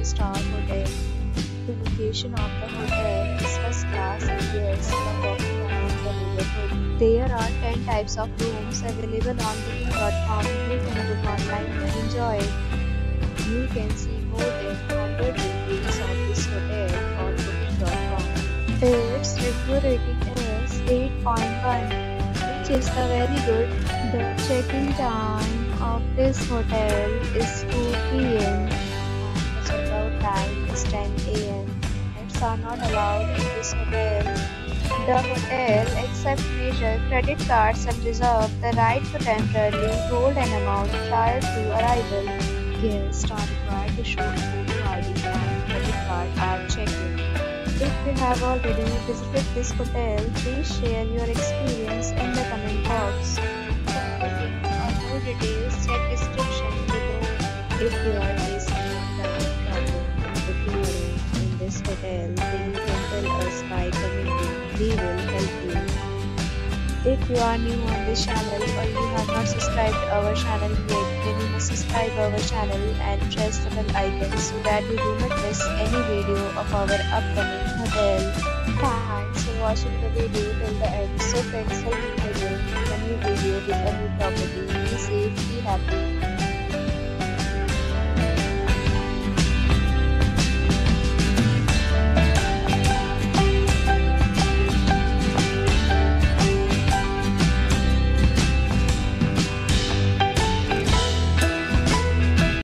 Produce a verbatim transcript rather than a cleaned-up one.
star hotel. The location of the hotel is first class and guests love walking around the neighborhood. There are ten types of rooms available on booking dot com. You can book online and enjoy it. You can see more than one hundred reviews of this hotel on booking dot com. Its review rating is eight point one, which is the very good. The check-in time of this hotel is two p m and the check-out time is ten a m Pets are not allowed in this hotel. The hotel accepts major credit cards and reserves the right to temporarily hold an amount prior to arrival. Guests are required to show a photo I D and credit card at check-in. If you have already visited this hotel, please share your experience in the comment box. For booking or more details, check description below. If you are facing any problem in booking a room in this hotel, then you can tell us by commenting. We will help you. If you are new on this channel or you have not subscribed our channel yet, then you must subscribe our channel and press the bell icon so that you do not miss any video of our upcoming hotel. Thanks for watching the video till the end. So friends, will meet again in a new video with a new property. Be safe, be happy.